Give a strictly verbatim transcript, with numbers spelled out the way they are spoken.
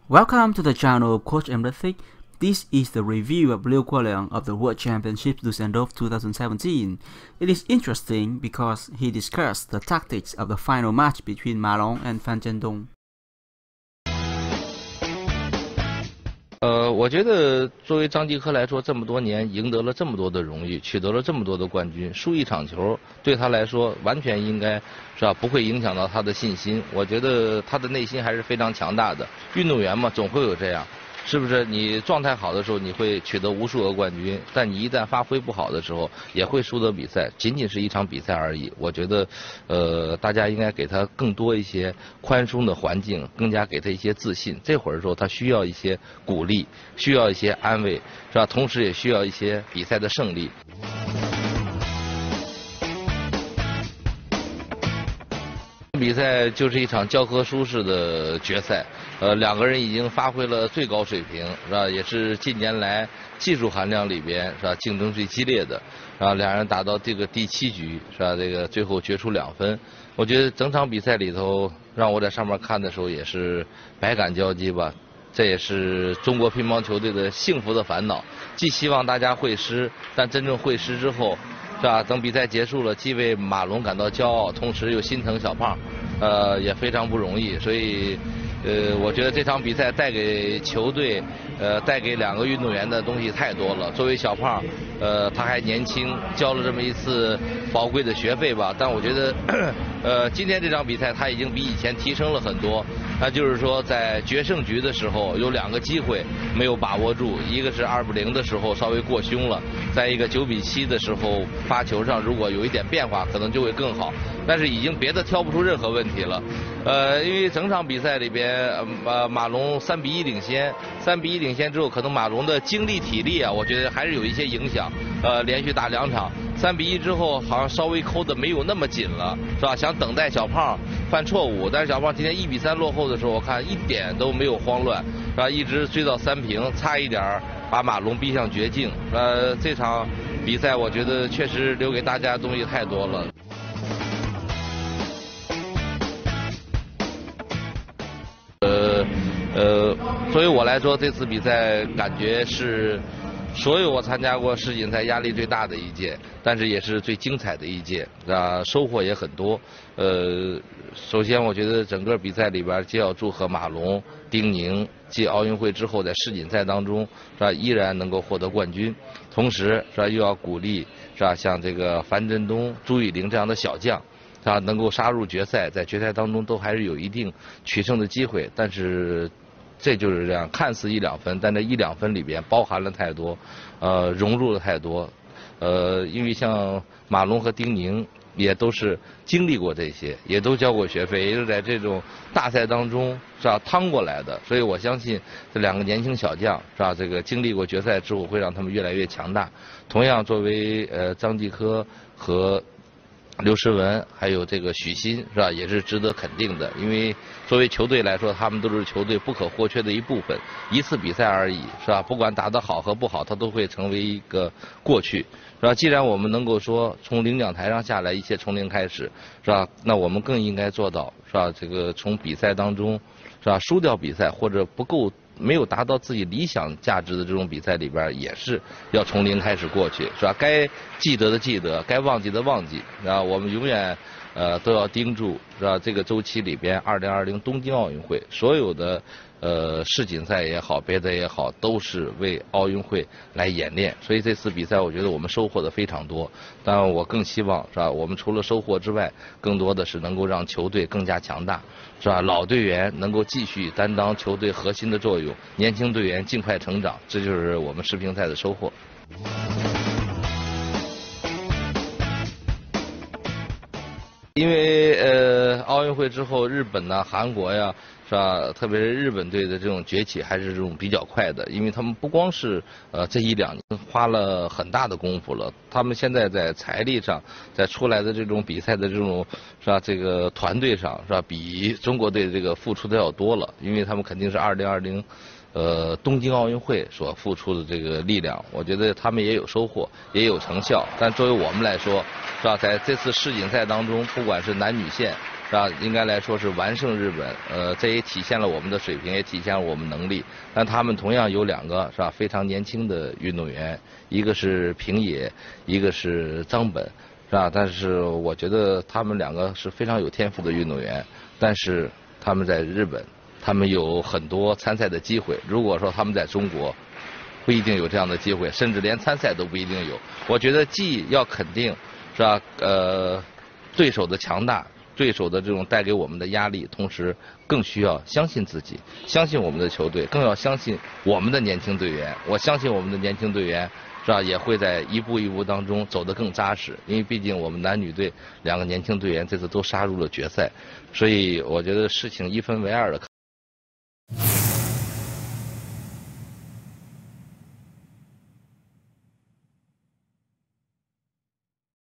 Welcome to the channel of Coach EmRatthich. This is the review of Liu Guoliang of the World Championships Zhedong twenty seventeen. It is interesting because he discussed the tactics of the final match between Ma Long and Fan Zhendong. 呃，我觉得作为张继科来说，这么多年赢得了这么多的荣誉，取得了这么多的冠军，输一场球对他来说完全应该是吧，不会影响到他的信心。我觉得他的内心还是非常强大的。运动员嘛，总会有这样。 是不是你状态好的时候，你会取得无数个冠军？但你一旦发挥不好的时候，也会输得比赛。仅仅是一场比赛而已。我觉得，呃，大家应该给他更多一些宽松的环境，更加给他一些自信。这会儿的时候，他需要一些鼓励，需要一些安慰，是吧？同时也需要一些比赛的胜利。 比赛就是一场教科书式的决赛，呃，两个人已经发挥了最高水平，是吧？也是近年来技术含量里边是吧竞争最激烈的，然后两人打到这个第七局，是吧？这个最后决出两分，我觉得整场比赛里头，让我在上面看的时候也是百感交集吧。 这也是中国乒乓球队的幸福的烦恼，既希望大家会师，但真正会师之后，是吧？等比赛结束了，既为马龙感到骄傲，同时又心疼小胖，呃，也非常不容易。所以，呃，我觉得这场比赛带给球队，呃，带给两个运动员的东西太多了。作为小胖，呃，他还年轻，交了这么一次宝贵的学费吧。但我觉得，呃，今天这场比赛他已经比以前提升了很多。 那就是说，在决胜局的时候有两个机会没有把握住，一个是二比零的时候稍微过凶了，再一个九比七的时候发球上如果有一点变化，可能就会更好。但是已经别的挑不出任何问题了，呃，因为整场比赛里边，呃，马龙三比一领先，三比一领先之后，可能马龙的精力体力啊，我觉得还是有一些影响，呃，连续打两场，三比一之后好像稍微抠的没有那么紧了，是吧？想等待小胖犯错误，但是小胖今天一比三落后 的时候，我看一点都没有慌乱，是吧？一直追到三平，差一点把马龙逼向绝境。呃，这场比赛我觉得确实留给大家的东西太多了。呃呃，作为我来说，这次比赛感觉是 所有我参加过世锦赛压力最大的一届，但是也是最精彩的一届，啊，收获也很多。呃，首先我觉得整个比赛里边，既要祝贺马龙、丁宁继奥运会之后在世锦赛当中是吧依然能够获得冠军，同时是吧又要鼓励是吧像这个樊振东、朱雨玲这样的小将，是吧能够杀入决赛，在决赛当中都还是有一定取胜的机会，但是 这就是这样，看似一两分，但这一两分里边包含了太多，呃，融入了太多，呃，因为像马龙和丁宁也都是经历过这些，也都交过学费，也是在这种大赛当中是吧趟过来的，所以我相信这两个年轻小将是吧，这个经历过决赛之后会让他们越来越强大。同样，作为呃张继科和 刘诗雯还有这个许昕是吧，也是值得肯定的。因为作为球队来说，他们都是球队不可或缺的一部分。一次比赛而已，是吧？不管打得好和不好，它都会成为一个过去，是吧？既然我们能够说从领奖台上下来，一切从零开始，是吧？那我们更应该做到，是吧？这个从比赛当中，是吧？输掉比赛或者不够 没有达到自己理想价值的这种比赛里边，也是要从零开始过去，是吧？该记得的记得，该忘记的忘记，啊，我们永远呃都要盯住，是吧？这个周期里边，二零二零东京奥运会所有的呃世锦赛也好，别的也好，都是为奥运会来演练。所以这次比赛，我觉得我们收获的非常多。但我更希望，是吧？我们除了收获之外，更多的是能够让球队更加强大， 是吧？老队员能够继续担当球队核心的作用，年轻队员尽快成长，这就是我们世乒赛的收获。因为呃，奥运会之后，日本呐、韩国呀， 是吧？特别是日本队的这种崛起还是这种比较快的，因为他们不光是呃这一两年花了很大的功夫了，他们现在在财力上，在出来的这种比赛的这种是吧这个团队上是吧，比中国队这个付出的要多了，因为他们肯定是二零二零 呃，东京奥运会所付出的这个力量，我觉得他们也有收获，也有成效。但作为我们来说，是吧，在这次世锦赛当中，不管是男女线， 是吧？应该来说是完胜日本，呃，这也体现了我们的水平，也体现了我们能力。但他们同样有两个是吧非常年轻的运动员，一个是平野，一个是张本，是吧？但是我觉得他们两个是非常有天赋的运动员，但是他们在日本，他们有很多参赛的机会。如果说他们在中国，不一定有这样的机会，甚至连参赛都不一定有。我觉得既要肯定，是吧？呃，对手的强大，对手的这种带给我们的压力，同时更需要相信自己，相信我们的球队，更要相信我们的年轻队员。我相信我们的年轻队员，是吧？也会在一步一步当中走得更扎实，因为毕竟我们男女队两个年轻队员这次都杀入了决赛，所以我觉得事情一分为二的看。